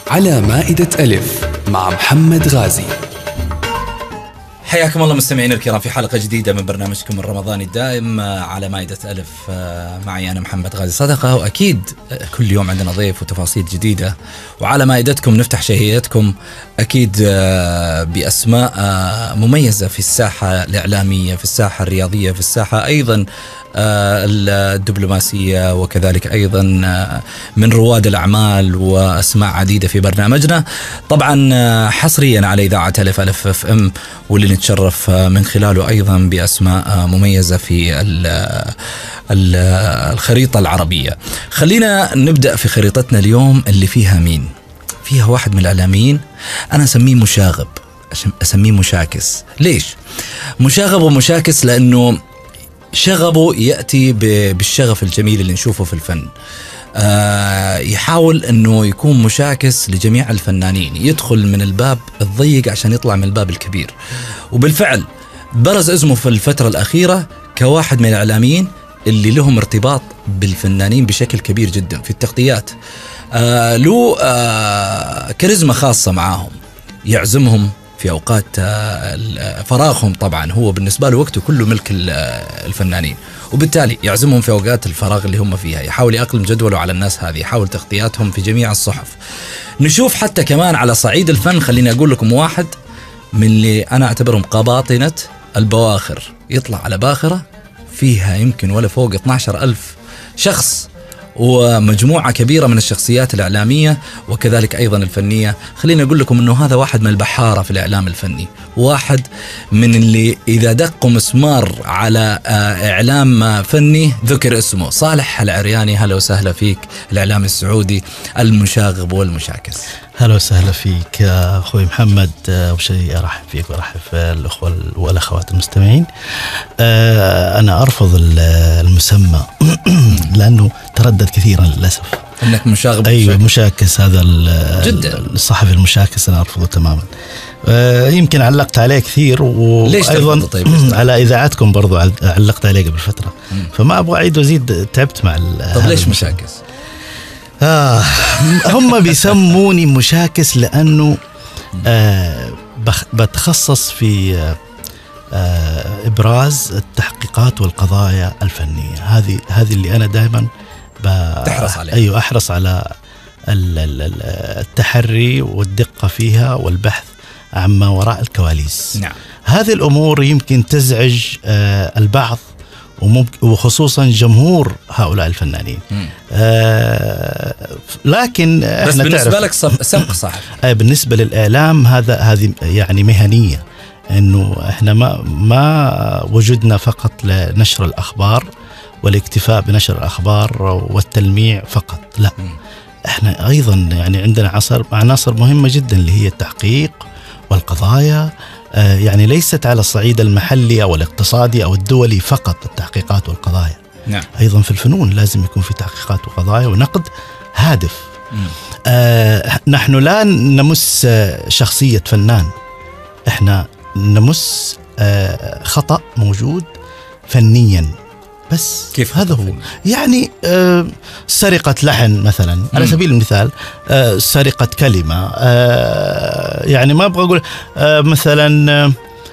على مائدة ألف مع محمد غازي. حياكم الله مستمعين الكرام في حلقة جديدة من برنامجكم الرمضاني الدائم على مائدة ألف. معي أنا محمد غازي صدقة، وأكيد كل يوم عندنا ضيف وتفاصيل جديدة، وعلى مائدتكم نفتح شهيتكم أكيد بأسماء مميزة في الساحة الإعلامية، في الساحة الرياضية، في الساحة أيضا الدبلوماسية، وكذلك أيضا من رواد الأعمال وأسماء عديدة في برنامجنا. طبعا حصريا على إذاعة ألف اف ام، واللي نتشرف من خلاله أيضا بأسماء مميزة في الخريطة العربية. خلينا نبدأ في خريطتنا اليوم اللي فيها مين؟ فيها واحد من الإعلاميين أنا أسميه مشاغب، أسميه مشاكس. ليش مشاغب ومشاكس؟ لأنه شغبه يأتي بالشغف الجميل اللي نشوفه في الفن. يحاول أنه يكون مشاكس لجميع الفنانين، يدخل من الباب الضيق عشان يطلع من الباب الكبير. وبالفعل برز اسمه في الفترة الأخيرة كواحد من الإعلاميين اللي لهم ارتباط بالفنانين بشكل كبير جدا في التغطيات. له كاريزما خاصة معاهم، يعزمهم في أوقات فراغهم. طبعا هو بالنسبة له وقته كله ملك الفنانين، وبالتالي يعزمهم في أوقات الفراغ اللي هم فيها، يحاول يأقلم جدوله على الناس هذه، يحاول تغطياتهم في جميع الصحف. نشوف حتى كمان على صعيد الفن، خليني أقول لكم واحد من اللي أنا أعتبرهم قباطنة البواخر، يطلع على باخرة فيها يمكن ولا فوق 12,000 شخص، ومجموعة كبيرة من الشخصيات الإعلامية وكذلك أيضا الفنية. خليني أقول لكم أنه هذا واحد من البحارة في الإعلام الفني، واحد من اللي إذا دقوا مسمار على إعلام فني ذكر اسمه. صالح العرياني، هلا وسهلا فيك، الإعلام السعودي المشاغب والمشاكس. هلا وسهلا فيك يا أخوي محمد، وشيء أرحب فيك وأرحب في الأخوة والأخوات المستمعين. أنا أرفض المسمى لأنه تردد كثيرا للأسف أنك مشاغب. أيوة مشاكس، هذا جدا الصحفي المشاكس أنا أرفضه تماما. يمكن علقت عليه كثير، وأيضا طيب على إذاعتكم برضو علقت عليه قبل فترة، فما أبغى أعيد وأزيد، تعبت مع. طب ليش مشاكس؟ هم بيسموني مشاكس لأنه بتخصص في إبراز التحقيقات والقضايا الفنية. هذه اللي أنا دائما تحرص عليها. أيوة، أحرص على التحري والدقة فيها والبحث عما وراء الكواليس. نعم. هذه الأمور يمكن تزعج البعض، وخصوصا جمهور هؤلاء الفنانين. لكن بس بالنسبة لك سبق صحفي. بالنسبة للإعلام هذه يعني مهنية، إنه إحنا ما وجدنا فقط لنشر الأخبار والاكتفاء بنشر الأخبار والتلميع فقط، لا، إحنا أيضا يعني عندنا عناصر مهمة جدا اللي هي التحقيق والقضايا. يعني ليست على الصعيد المحلي أو الاقتصادي أو الدولي فقط التحقيقات والقضايا. نعم. أيضا في الفنون لازم يكون في تحقيقات وقضايا ونقد هادف. نحن لا نمس شخصية فنان، إحنا نمس خطأ موجود فنيا بس. كيف هذا هو؟ يعني سرقة لحن مثلا على سبيل المثال، سرقة كلمة، يعني ما أبغى أقول مثلا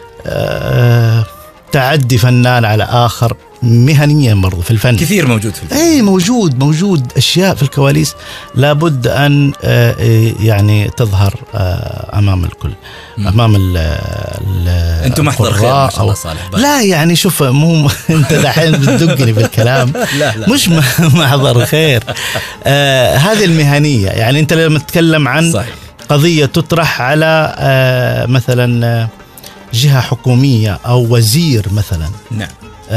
تعدي فنان على آخر مهنيا برضو في الفن، كثير موجود في الفن. أي موجود أشياء في الكواليس لابد أن يعني تظهر أمام الكل، أمام أنتم محضر خير ما شاء الله صالح. لا يعني شوف، مو أنت دحين بتدقني بالكلام. لا مش محضر خير. هذه المهنية، يعني أنت لما تتكلم عن صحيح. قضية تطرح على مثلا جهة حكومية أو وزير مثلا. نعم.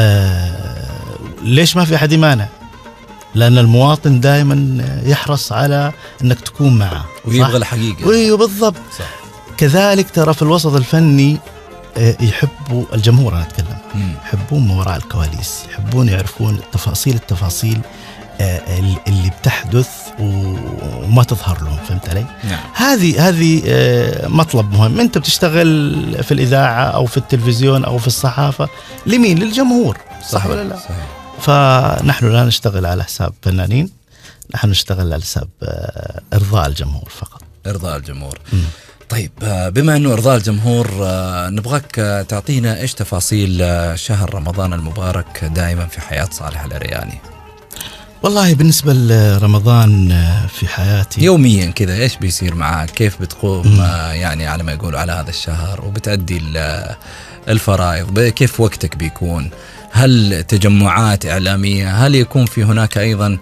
ليش ما في أحد يمانع؟ لأن المواطن دائما يحرص على أنك تكون معه ويبغى الحقيقة. أيوة بالضبط. صح. كذلك ترى في الوسط الفني يحبوا الجمهور، أنا أتكلم، يحبون ما وراء الكواليس، يحبون يعرفون التفاصيل اللي بتحدث وما تظهر لهم. فهمت علي؟ نعم. هذه مطلب مهم. أنت بتشتغل في الإذاعة أو في التلفزيون أو في الصحافة لمين؟ للجمهور، صح ولا لا؟ صحيح. فنحن لا نشتغل على حساب فنانين، نحن نشتغل على حساب إرضاء الجمهور فقط. إرضاء الجمهور. طيب بما أنه إرضاء الجمهور، نبغاك تعطينا إيش تفاصيل شهر رمضان المبارك دائما في حياة صالح العرياني. والله بالنسبة لرمضان في حياتي يوميا كذا إيش بيصير معك؟ كيف بتقوم يعني على ما يقولوا على هذا الشهر وبتأدي الفرائض؟ كيف وقتك بيكون؟ هل تجمعات إعلامية؟ هل يكون في هناك أيضا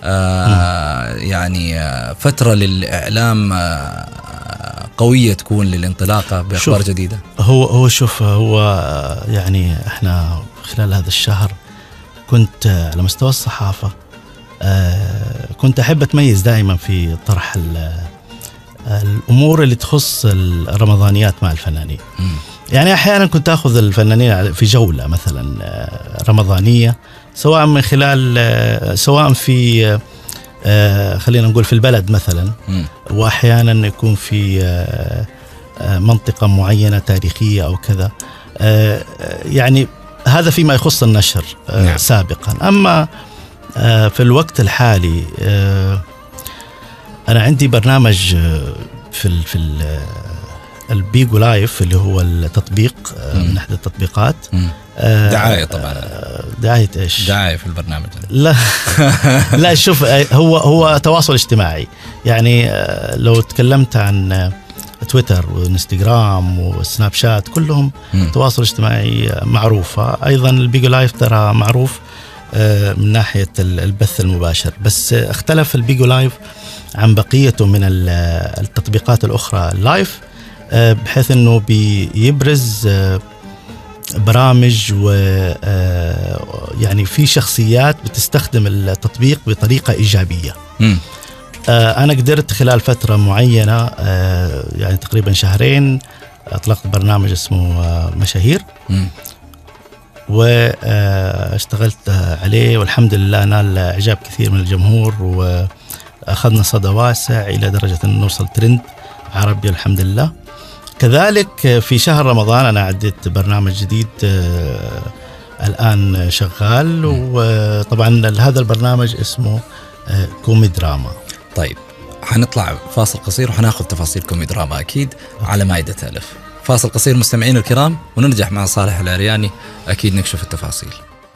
يعني فترة للإعلام قوية تكون للانطلاقة بأخبار جديدة؟ هو يعني احنا خلال هذا الشهر كنت على مستوى الصحافة كنت أحب أتميز دائما في طرح الأمور اللي تخص الرمضانيات مع الفنانين. يعني أحيانا كنت أخذ الفنانين في جولة مثلا رمضانية، سواء من خلال سواء في خلينا نقول في البلد مثلا، وأحيانا يكون في منطقة معينة تاريخية أو كذا. يعني هذا فيما يخص النشر سابقا. أما في الوقت الحالي أنا عندي برنامج في البيجو لايف اللي هو التطبيق من أحد التطبيقات. دعاية طبعا. دعاية إيش؟ دعاية في البرنامج. لا لا، شوف هو تواصل اجتماعي. يعني لو تكلمت عن تويتر وانستغرام وسناب شات كلهم تواصل اجتماعي معروفة. أيضا البيجو لايف ترى معروف من ناحية البث المباشر، بس اختلف البيجو لايف عن بقيته من التطبيقات الأخرى اللايف، بحيث أنه بيبرز برامج و يعني في شخصيات بتستخدم التطبيق بطريقة إيجابية. أنا قدرت خلال فترة معينة يعني تقريبا شهرين أطلقت برنامج اسمه مشاهير، واشتغلت عليه والحمد لله نال إعجاب كثير من الجمهور، وأخذنا صدى واسع إلى درجة أن نوصل ترند عربي الحمد لله. كذلك في شهر رمضان أنا عديت برنامج جديد الآن شغال، وطبعا هذا البرنامج اسمه كومي دراما. طيب حنطلع فاصل قصير وحناخذ تفاصيل كومي دراما أكيد على مائدة ألف. فاصل قصير مستمعين الكرام ونرجع مع صالح العرياني أكيد نكشف التفاصيل.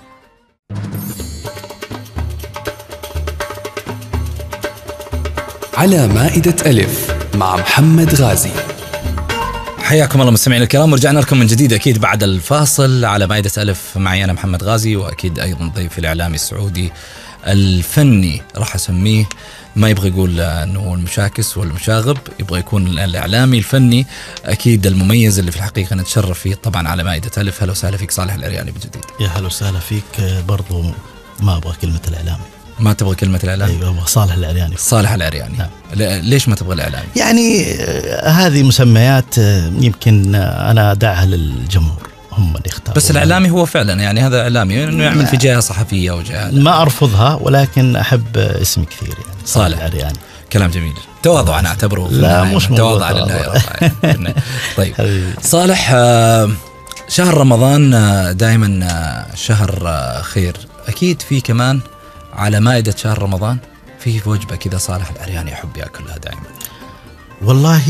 على مائدة ألف مع محمد غازي. حياكم الله مستمعين الكرام، ورجعنا لكم من جديد أكيد بعد الفاصل على مائدة ألف. معي أنا محمد غازي، وأكيد أيضا ضيف الإعلامي السعودي الفني، راح أسميه ما يبغى يقول أنه هو المشاكس والمشاغب، يبغى يكون الإعلامي الفني أكيد المميز اللي في الحقيقة نتشرف فيه طبعا على مائدة ألف. هلا وسهلا فيك صالح العرياني بجديد. يا هلا وسهلا فيك. برضو ما أبغى كلمة الإعلامي. ما تبغى كلمة الإعلامي؟ أيوة أبغى صالح العرياني. صالح العرياني. نعم. ليش ما تبغى الإعلامي؟ يعني هذه مسميات يمكن أنا أدعها للجمهور، هم اللي يختاروا. بس الإعلامي هو فعلا يعني هذا إعلامي إنه يعمل في جهة صحفية أو جهة. ما أرفضها، ولكن أحب اسمي كثير يعني صالح العرياني. كلام جميل. تواضع أنا أعتبره. لا مش تواضع لله. طيب صالح، شهر رمضان دائما شهر خير، أكيد في كمان على مائدة شهر رمضان في وجبة كذا صالح العرياني يحب يأكلها دائما. والله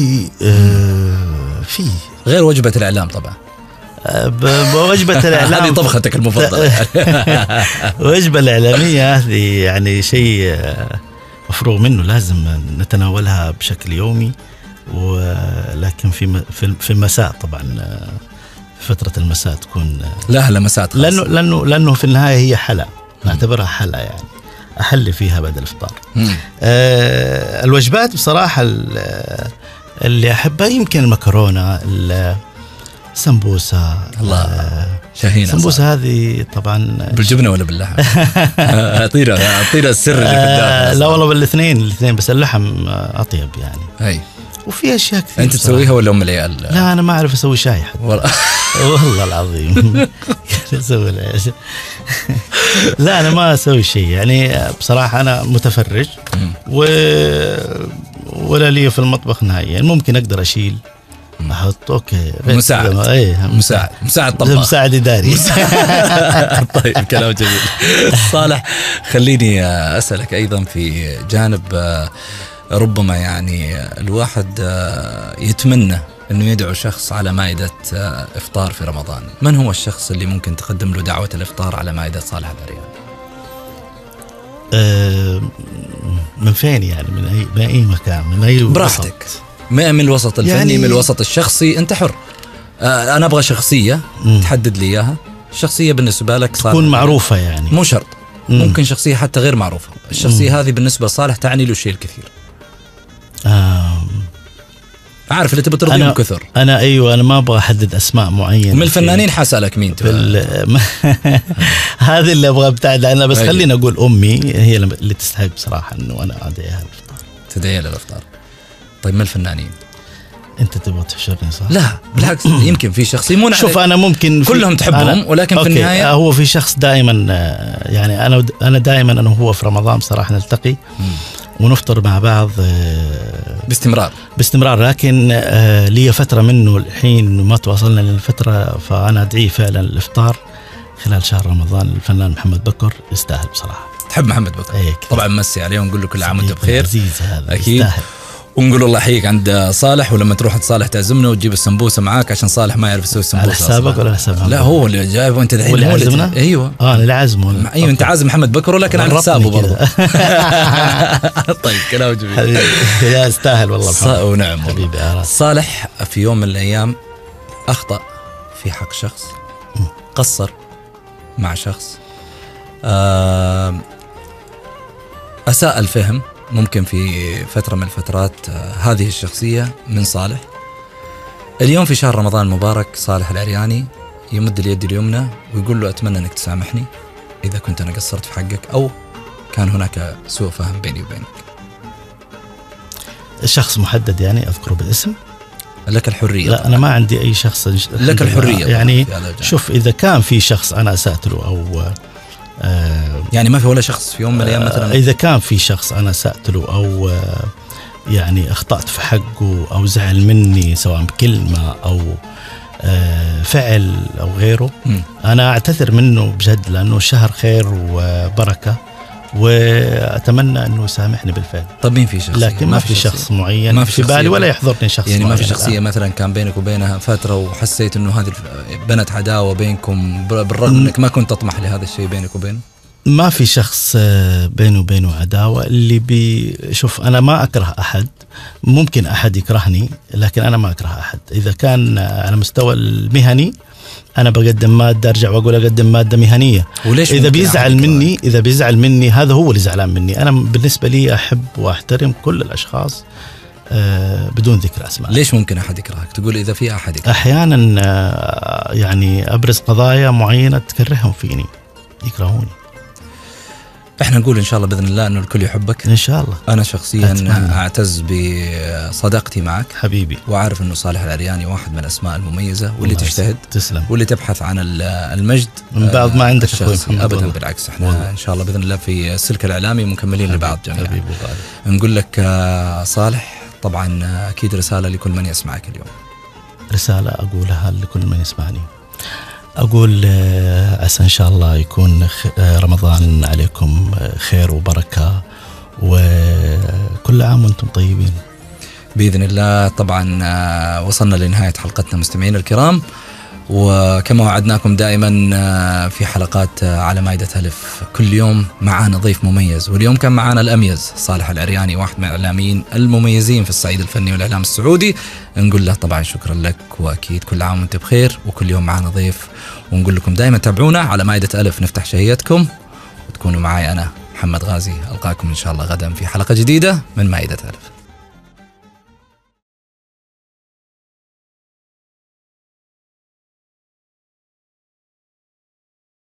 في غير وجبة الإعلام طبعا. بوجبة الإعلام هذه طبختك المفضلة. وجبة الإعلامية هذه يعني شيء مفروغ منه، لازم نتناولها بشكل يومي، ولكن في المساء طبعا، في فترة المساء تكون لها لمسات خاصة. لأنه في النهاية هي حلا، نعتبرها حلا يعني أحل فيها بعد الإفطار. الوجبات بصراحة اللي أحبها يمكن المكرونة، السمبوسة. الله شهينا. السمبوسة هذه طبعا بالجبنة ولا باللحم؟ أعطينا السر اللي في الداخل. لا والله بالاثنين، بس اللحم أطيب يعني. هي. وفي أشياء كثير. أنت تسويها ولا أم العيال؟ لا أنا ما أعرف أسوي شاي حتى. والله العظيم. أسوي لا أنا ما أسوي شيء يعني بصراحة. أنا متفرج ولا لي في المطبخ نهائيا. ممكن أقدر أشيل أحط أوكي مساعد طباخ، مساعد إداري. طيب كلام جميل. صالح خليني أسألك أيضا في جانب ربما يعني الواحد يتمنى أنه يدعو شخص على مائدة إفطار في رمضان. من هو الشخص اللي ممكن تقدم له دعوة الإفطار على مائدة صالح العرياني؟ من فين يعني؟ من أي مكان؟ من أي براحتك، من الوسط الفني يعني، من الوسط الشخصي، أنت حر. أنا أبغى شخصية تحدد لي إياها. الشخصية بالنسبة لك صالح تكون معروفة يعني، مو شرط، ممكن شخصية حتى غير معروفة. الشخصية هذه بالنسبة لصالح تعني له الشيء الكثير. عارف اللي تبي ترضيهم كثر. أنا ما أبغى أحدد أسماء معينة من الفنانين. حسألك مين هذه اللي أبغى أبتعد عنها، بس خلينا أقول أمي هي اللي تستحق بصراحة إنه أنا أدعيها للإفطار. تدعيها للإفطار. طيب من الفنانين؟ أنت تبغى تحشرني صح؟ لا بالعكس، يمكن في شخص يمون. شوف أنا ممكن كلهم تحبهم، ولكن في النهاية هو في شخص دائما يعني أنا دائما أنا وهو في رمضان بصراحة نلتقي ونفطر مع بعض باستمرار، لكن لي فترة منه الحين ما تواصلنا للفترة، فأنا أدعيه فعلا الإفطار خلال شهر رمضان. الفنان محمد بكر يستاهل بصراحة. تحب محمد بكر؟ طبعا مسي عليه ونقول له كل عام وانت بخير. عزيز هذا أكيد يستاهل. ونقول الله يحييك عند صالح، ولما تروح عند صالح تعزمنا وتجيب السمبوسه معاك، عشان صالح ما يعرف يسوي السمبوسه. على حسابك ولا حساب؟ لا هو اللي جايب وانت الحين هو اللي عزمنا. ايوه انا اللي عازمه. ايوه انت عازم محمد بكر، ولكن على حسابه برضه. طيب كلام جميل. يا استاهل والله. ونعم حبيبي. صالح في يوم من الايام اخطا في حق شخص، قصر مع شخص، اساء الفهم ممكن في فترة من الفترات هذه الشخصية من صالح. اليوم في شهر رمضان المبارك صالح العرياني يمد اليد اليمنى ويقول له أتمنى أنك تسامحني إذا كنت أنا قصرت في حقك أو كان هناك سوء فهم بيني وبينك. شخص محدد يعني أذكره بالاسم؟ لك الحرية. لا أنا ما عندي أي شخص. لك الحرية يعني. شوف إذا كان في شخص أنا أسأت له أو يعني ما في ولا شخص في يوم من الأيام مثلا إذا كان في شخص أنا سأت له أو يعني أخطأت في حقه أو زعل مني سواء بكلمة أو فعل أو غيره، أنا أعتذر منه بجد، لأنه شهر خير وبركة وأتمنى أنه يسامحني بالفعل. طب مين في شخصية؟ لكن ما في شخص معين ما في بالي ولا يحضرني شخص يعني معين. ما في شخصية مثلا كان بينك وبينها فترة وحسيت أنه هذه بنت عداوة بينكم بالرغم أنك ما كنت تطمح لهذا الشيء بينك وبينه؟ ما في شخص بينه وبينه عداوة. اللي بيشوف أنا ما أكره أحد، ممكن أحد يكرهني لكن أنا ما أكره أحد. إذا كان على مستوى المهني أنا بقدم مادة، أرجع وأقول أقدم مادة مهنية. إذا بيزعل مني هذا هو اللي زعلان مني. أنا بالنسبة لي أحب وأحترم كل الأشخاص بدون ذكر أسماء. ليش ممكن أحد يكرهك؟ تقول إذا في أحد يكرهك. أحيانا يعني أبرز قضايا معينة تكرههم فيني، يكرهوني. احنا نقول ان شاء الله باذن الله انه الكل يحبك ان شاء الله. انا شخصيا اعتز بصداقتي معك حبيبي، وعارف انه صالح العرياني واحد من الاسماء المميزه واللي تجتهد تسلم واللي تبحث عن المجد من بعض ما عندك ابدا بالعكس. احنا والله. ان شاء الله باذن الله في السلك الاعلامي مكملين لبعض جميعا. نقول لك صالح طبعا اكيد رساله لكل من يسمعك اليوم. رساله اقولها لكل من يسمعني، أقول عسى إن شاء الله يكون رمضان عليكم خير وبركة وكل عام وأنتم طيبين بإذن الله. طبعا وصلنا لنهاية حلقتنا مستمعين الكرام، وكما وعدناكم دائما في حلقات على مائدة ألف كل يوم معانا ضيف مميز، واليوم كان معانا الأميز صالح العرياني، واحد من الإعلاميين المميزين في الصعيد الفني والإعلام السعودي. نقول له طبعا شكرا لك، وأكيد كل عام وانت بخير، وكل يوم معانا ضيف. ونقول لكم دائما تابعونا على مائدة ألف نفتح شهيتكم، وتكونوا معي أنا محمد غازي. ألقاكم إن شاء الله غدا في حلقة جديدة من مائدة ألف.